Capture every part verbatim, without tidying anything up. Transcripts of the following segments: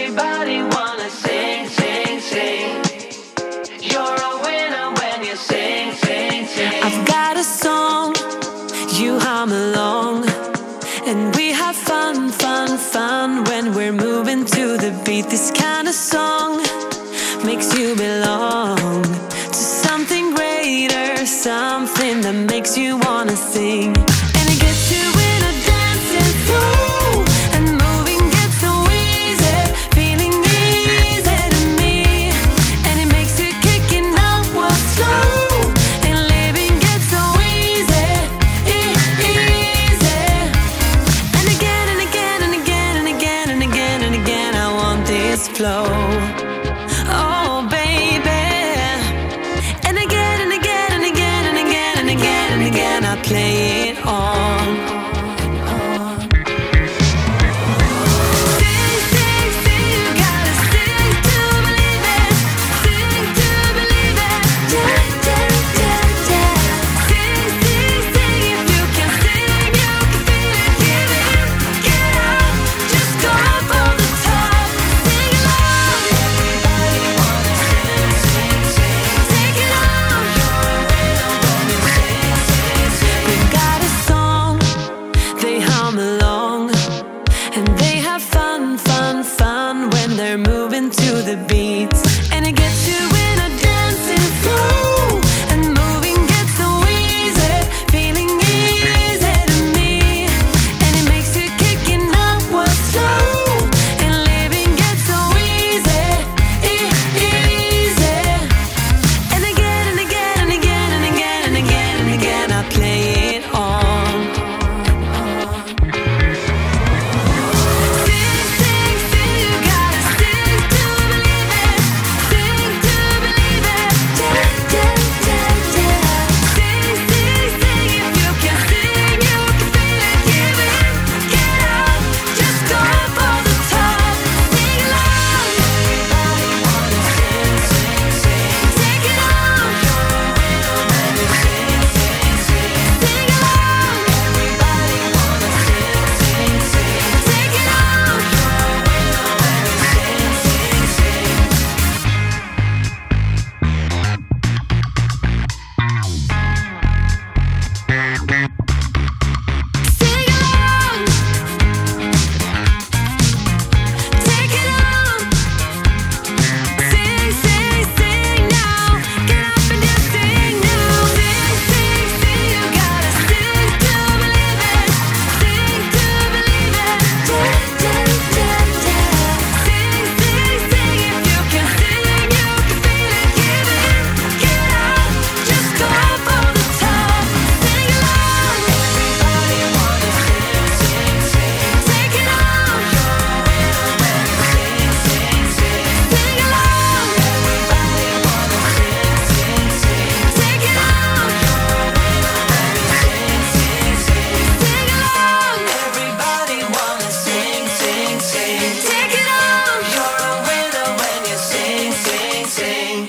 Everybody wanna sing, sing, sing. You're a winner when you sing, sing, sing. I've got a song, you hum along, and we have fun, fun, fun when we're moving to the beat. This kind of song makes you belong to something greater, something that makes you wanna sing. And it gets you in a dancing flow, and moving gets so easy, feeling easy to me. And it makes you kicking up what's slow, and living gets so easy, e easy. And again and again and again and again and again and again, I want this flow. Oh baby. And again and again and again and again and again and again, I play it on. Sing, sing, sing, you gotta sing to believe it. Sing to believe it. Yeah, yeah, yeah, yeah. Sing, sing, sing, if you can sing, you can feel it. Give it, get out, just go for the top. Sing along. Everybody wanna sing, sing, sing. Take it on. You're a winner when you sing, sing, sing. We've got a song, they hum along, and they have fun, fun, fun when they're moving to the beats. And it gets you in a dancing flow, and moving gets so easy, feeling easy to me. And it makes you kicking up what's slow, and living gets so easy, e easy. And again and again and again and again and again and again, I play it on. Sing, sing, sing, you gotta sing to believe it. Sing to believe it. Yeah, yeah, yeah, yeah. Sing, sing, sing, if you can sing, you can feel it. Give it, get out, just go for the top. Sing along. Everybody wanna sing, sing, sing. Take it on. You're a winner when you sing, sing, sing. Sing along. Everybody wanna sing, sing, sing. Take it on. You're a winner when you sing, sing, sing. Sing along. Take it on. Sing, sing, sing now. Get up and just sing now. Sing, sing, sing, you gotta sing to believe it. Sing to believe it. Yeah, yeah, yeah, yeah. Sing, sing, sing, if you can sing, you can feel it. Give it, get out, just go for the top. Sing along. Everybody wanna sing, sing, sing. Take it on. You're a winner when you sing, sing, sing. Sing along. Everybody wanna sing, sing, sing. Take it on. You're a winner when you sing, sing, sing. Sing along. Everybody wanna sing, sing, sing. Take it on. You're a winner when you sing, sing, sing.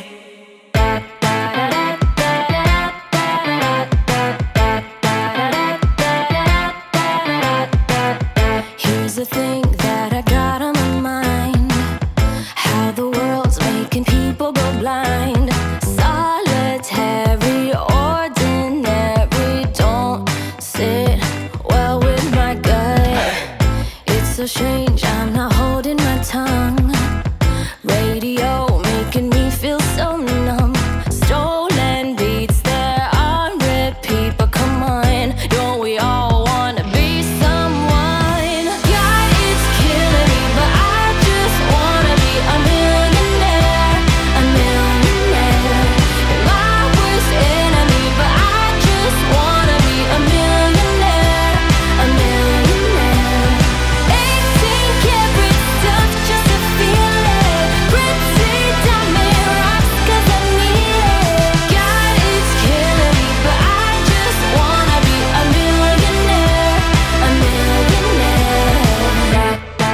Here's the thing that I got on my mind: how the world's making people go blind. Solitary, ordinary, don't sit well with my gut. It's so strange, I'm not holding my tongue. Radio making me feel so numb. Stolen beats, they're on repeat. But come on, don't we all wanna be someone? God, it's killing me, but I just wanna be a millionaire, a millionaire. My worst enemy, but I just wanna be a millionaire, a millionaire. eighteen karat stuff just to feel it. Pretty diamond rocks 'cause I need it. God, it's killing me, but I just wanna be a millionaire, a millionaire.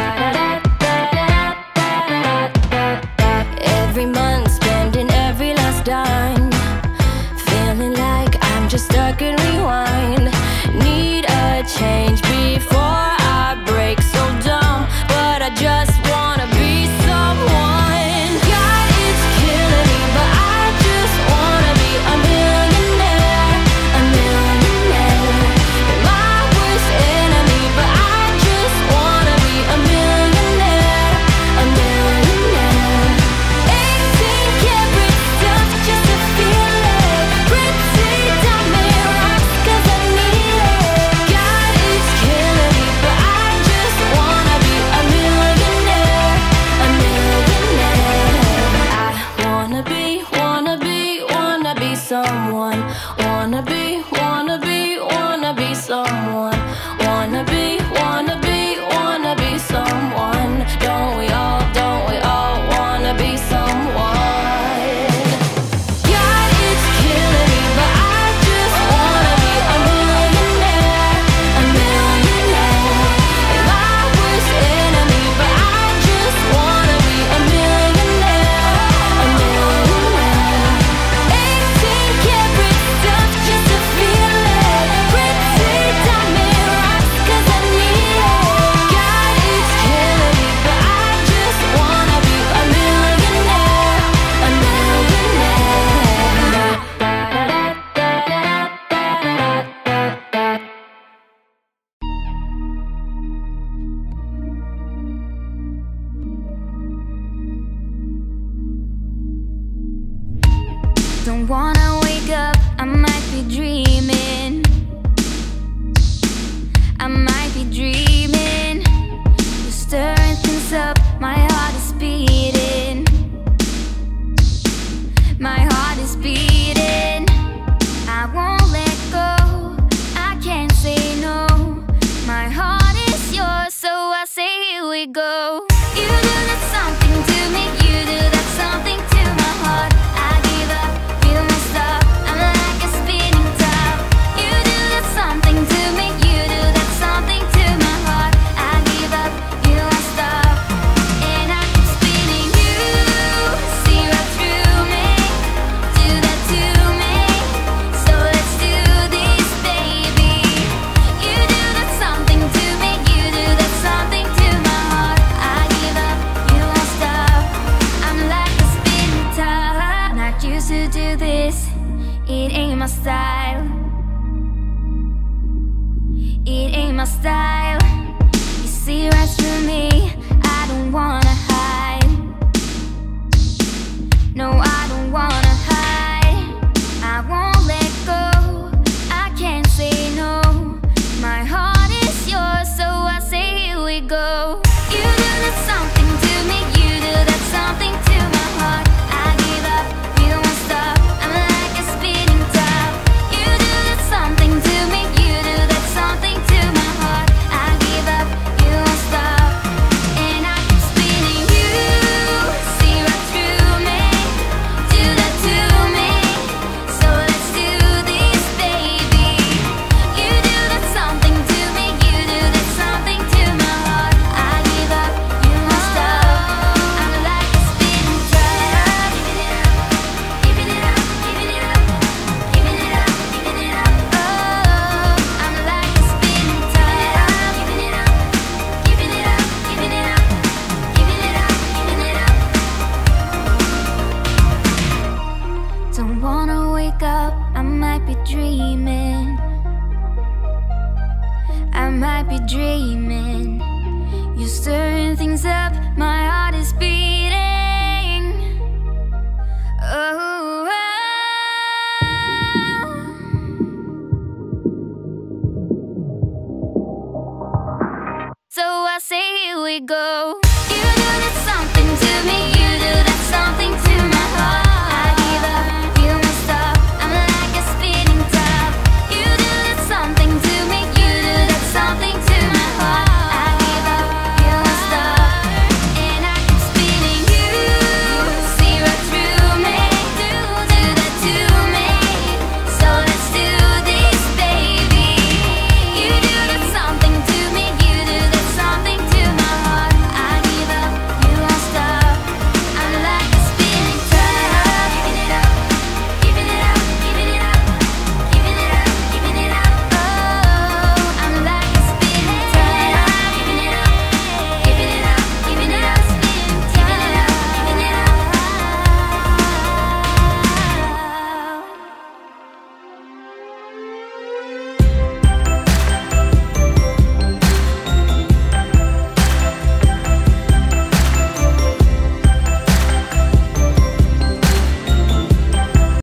Every month, spending every last dime, feeling like I'm just stuck in rewind. Need a change before I break. So dumb, but I just wanna be Don't wanna wake up, I might be dreaming. I might be dreaming. You're stirring things up, my heart is beating. My heart is beating. I won't let go, I can't say no. My heart is yours, so I say here we go. You do